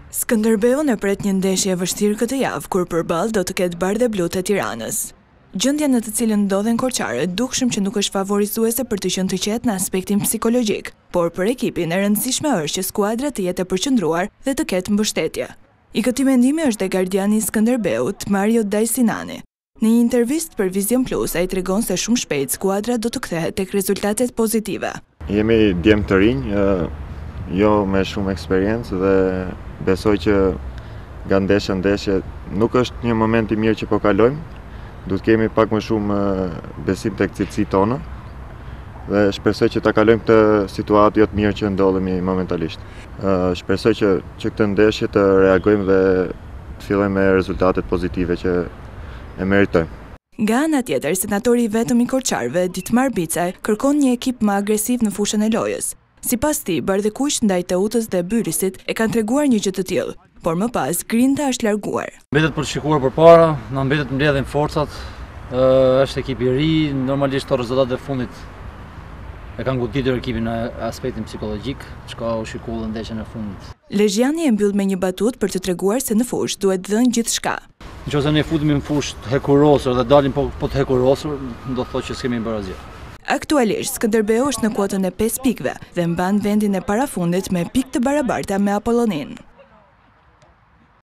Skënderbeu në pret një ndeshje e vështirë këtë javë, kur përballë do të ketë Bardhë e Blutë e Tiranës. Gjendja në të cilën ndodhen korçarët dukshëm që nuk është favorizuese për të qenë të qetë në aspektin psikologjik, por për ekipin e rëndësishme është që skuadra të jetë e përqendruar dhe të ketë mbështetje. I këtij mendimi është e gardiani i Skënderbeut, Mario Dajsinani. Në një intervistë për Vision Plus, ai tregon se shumë shpejt skuadra do të kthehet tek rezultatet pozitive. Jemi djemë të rinj, jo me shumë eksperiencë dhe besoj që nga ndeshja në ndeshje nuk është një moment i mirë që po kalojmë. Duhet kemi pak më shumë besim tek cilësitë tona dhe shpresoj që ta kalojmë këtë situatë jo të mirë që ndodhemi momentalisht. Shpresoj që këtë ndeshje të reagojmë dhe të fillojmë me rezultatet pozitive që e meritojmë. Nga ana tjetër, senatori i vetëm i Korçarëve, Ditmar Bicaj, kërkon një ekip më agresiv në fushën e lojës. Sipas tij, bardhëkuq ndaj Teutës dhe Byrisit e kanë treguar një gjë të tillë, por më pas Grinta është larguar. Mbetet për të shikuar përpara, na mbetet mbledhen forcat. Është ekip i ri, normalisht to rezultatet e fundit e kanë goditur ekipin në aspektin psikologjik, çka u shikua në ndeshjen e fundit. Lezhjani e mbyll me një batut për të treguar se në fushë duhet dhënë gjithçka. Nëse ne futemi në fushë të hekurosur dhe dalim po të hekurosur, do të thotë që s'kemi barazim. Aktualisht, Skënderbeu është në kuotën e 5 pikëve dhe mban vendin e parafundit me pikë të barabarta me Apollonin.